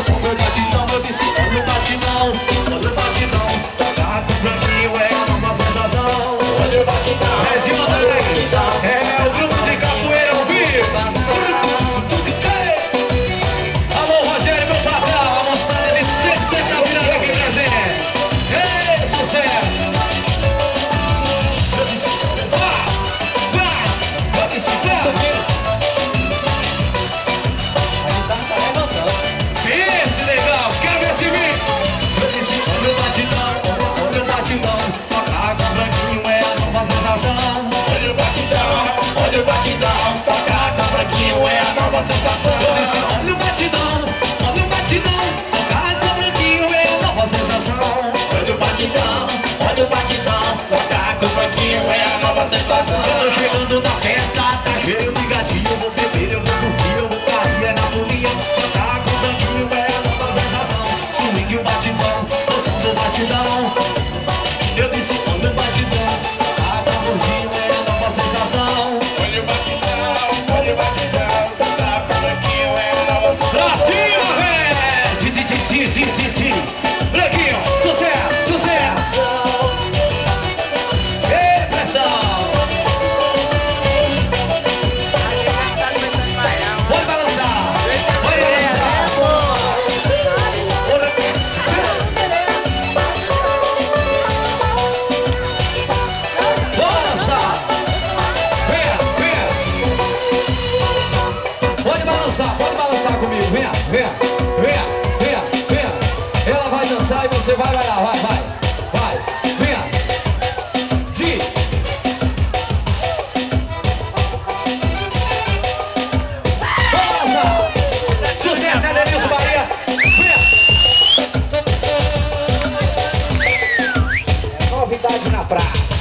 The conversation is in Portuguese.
o som do batidão. Eu disse, olha o batidão, olha o batidão. Tocar com o Branquinho é a nova sensação. Olha o batidão, é Zima também. É o grupo de capoeira ao vivo. Alô, Rogério, meu patrão. A moçada de sempre tá virando aqui presente. Ei, sucesso. Eu disse, vai. Eu disse, vai. Esse legal, quero ver esse vídeo. Eu disse, olha o batidão, olha o batidão. Tocar com o Branquinho é a nova sensação. Olha o batidão, olha o batidão. Tocar com o Branquinho é a nova sensação. Eu disse, olha o batidão, olha o batidão. Tocar com o Branquinho é a nova sensação. Olha o batidão, olha o batidão. Tocar com o Branquinho é a nova sensação. Eu tô chegando na festa, tá cheio de gatinho. Eu vou beber, eu vou curtir, eu vou cair é na folia. Tocar com o Branquinho é a nova sensação. Swing o batidão, o som do batidão. Eu disse, olha o batidão. Tocar com o Branquinho é a nova sensação. Olha o batidão, olha o batidão. Tocar com o Branquinho é a nova sensação. Brasil, velho! Branquinho, sucesso, sucesso. Ei, pressão. Pode balançar, pode balançar. Balançar. Venha, venha. Pode balançar comigo. Venha, venha, venha, venha, venha. Ela vai dançar e você vai lá, vai. Venha. Balança. Sucesso, é Denilson Bahia. Venha. É novidade na praça.